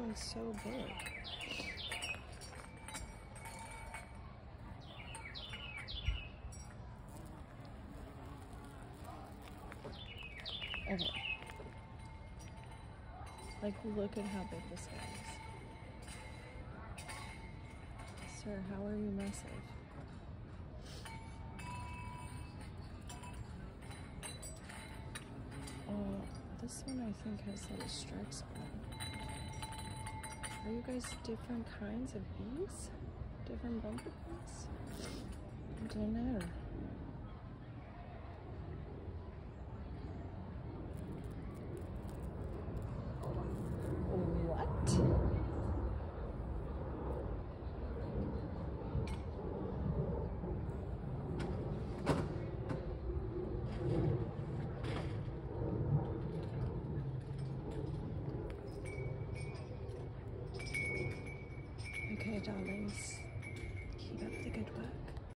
one's so big. Okay. Like, look at how big this guy is. Sir, how are you massive? This one I think has little stripes on it. Are you guys different kinds of bees? Different bumblebees? I don't know.